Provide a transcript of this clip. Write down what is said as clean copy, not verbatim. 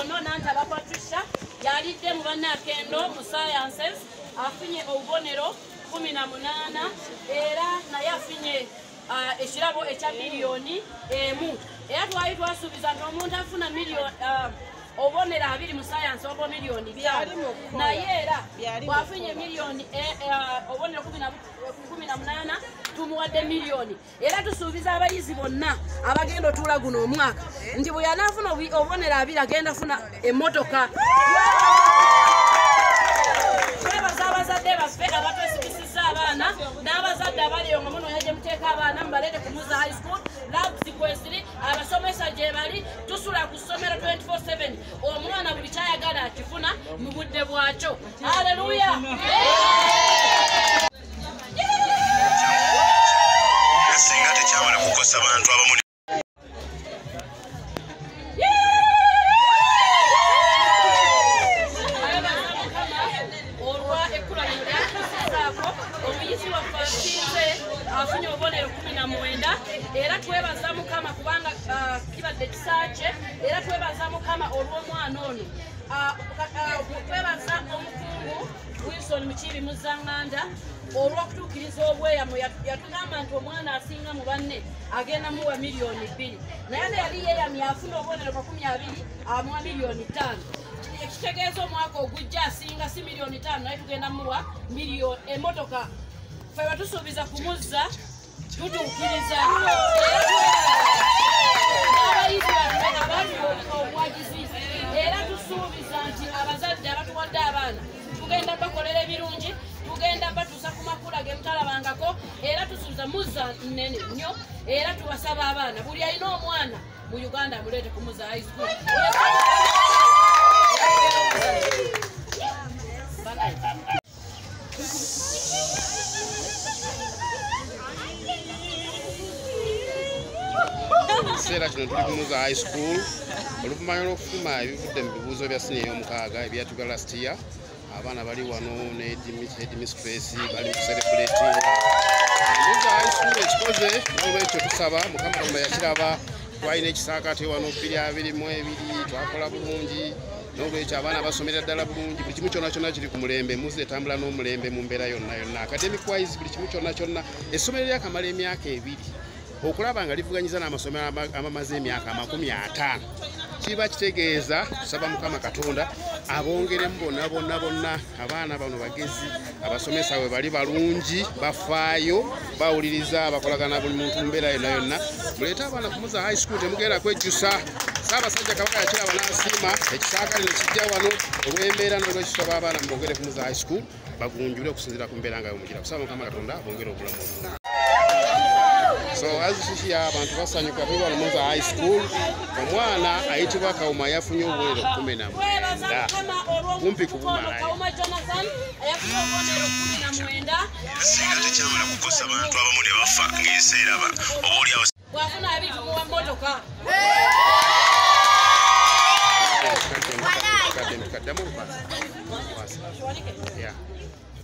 ono Nantaba Patricia yalidde mu bannakendo mu sciences afunye obubonero 18 era naye afunye ekirabo ekya miliyoni emu era twali twasuubiza nti omuntu afuna miliyoni obonero 2 mu science obo miliyoni 5 naye era bwafunye miliyoni obonero 18 tumuwadde miliyoni era tusuubiza abayizi bonna abagenda otuula guno omwaka nti bwe yanaafuna obonero 2 agenda afuna emmotoka. Twebaza abazadde baffe abatwesikisizza abaana n'abazadde abaliyo nga muno yaje muteeka abaana mubaleete ku Muza High School labs kwesiri abasomesa gye bali tusula ku ssomero 24/7 omwana buli kyayagala akifuna mu budde bwakyo. Haleluya! Singa tekyawala kukosa bantu abamu afunye obubonero 19 era twebaza Mukama kubanga kibadde kisaace era twebaza Mukama olw'omwana ono twebaza omukungu Wilson Mukibi Muzanganda olw'okutuukiriza obweyamo yatugamba nti omwana asinga mu banne agenda muwa miliyoni 2 naye ne yali yeeyamye afuna obubonero 20 amuwa miliyoni 5 ekitegeeza omwaka ogujja asinga si miliyoni 5 naye tugenda muwa miliyoni emmotoka ffe batusuubiza ku Muzza tutuukiriza n'abayizi baffe abali obwagizi era tusuubiza nti abazadde abatuwadde abaana tugenda bakolera ebirungi tugenda batuusa ku makula ge mutalabangako era tusuubiza Muzza nnene nnyo era tubasaba abaana buli alina omwana mu Uganda amuleete ku Muza High School. Ekiseera kino tuli ku Muza High School oluvannyuma lw'okufuma ebivudde mu bibuuzo bya siniya ey'omukaaga ebyatuga last year abaana bali wano ne headmistress bali mu celebrating Muza High School ekikoze n'olwekyo tusaba Mukama Katonda yakiraba twalina ekisaakaate wano 222 twakola bulungi n'olwekyo abaana basomera ddala bulungi buli kimu kyonna kyonna kiri ku mulembe Muza etambula n'omulembe mu mbeera yonna yonna academic wise buli kimu kyonna kyonna essomero lyakamala emyaka 2 okulaba nga livuganyiza n'amasomero amamaze emyaka 50 kiba kitegeeza tusaba Mukama Katonda abongeremu bonna abaana bano bagezi abasomesa bwe bali balungi bafaayo bawuliriza bakolagana buli muntu mbeera yonna yonna muleete abaana ku Muza High School temugenda kwejjusa Ssaabasajja Kabaka yakiraba n'asiima ekisaakali ne kijja wano olw'embeera n'olwekisaba abaana mbongere ku Muza High School bagunjule okusinziira ku mbeera nga yomugira kusaba Mukama Katonda bongere obulamu obulungi. So as you abantu basanyuka bwa Muza High School omwana ayitibwa Kauma yafunye obubonero 19 kumpi ku bumala Kauma Jonathan ayafunye obubonero 19 singa tekyawala kukosa bantu abamu ne bafa ng'enseera obaoli awo bwafuna abitu muwa mmotoka kaddamu yeah